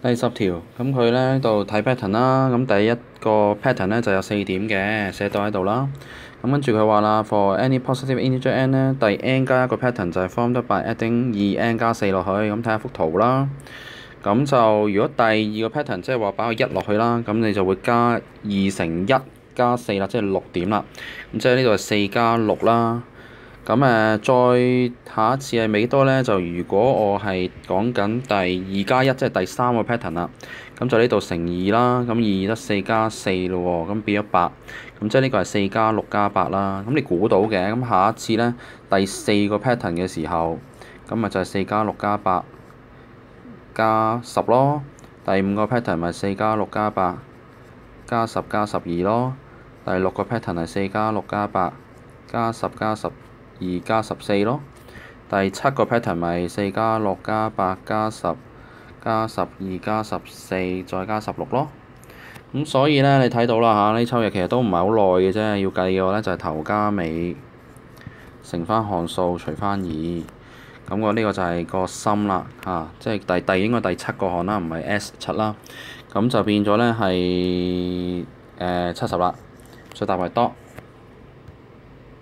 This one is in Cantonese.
第十條，咁佢呢度睇 pattern 啦，咁第一個 pattern 呢就有4點嘅，寫到喺度啦。咁跟住佢話啦，for any positive integer n 呢，第 n 加一個 pattern 就係 formed by adding 2n 加4落去，咁睇下幅圖啦。咁就如果第二個 pattern 即係話擺個1落去啦，咁你就會加2乘1加4啦，即係6點啦。咁即係呢度係4加6啦。咁再下一次係幾多呢？就如果我係講緊第2加1，即係第三個 pattern 啦。咁就呢度乘2啦，咁2得4加4咯喎，咁變咗8。咁即係呢個係4加6加8啦。咁你估到嘅，咁下一次呢，第四個 pattern 嘅時候，咁咪就係4加6加8加10咯。第五個 pattern 咪4加6加8加10加12咯。第六個 pattern 係4加6加8加10加12加14咯。第七個 pattern 咪4加6加8加10加12加14再加16咯。咁所以呢，你睇到啦嚇，呢抽嘢其實都唔係好耐嘅啫。要計嘅話呢，就係頭加尾乘翻項數除翻2。咁呢個就係個心啦嚇，即係應該第七個項啦，唔係 S7啦。咁就變咗呢係70啦。所以答係多。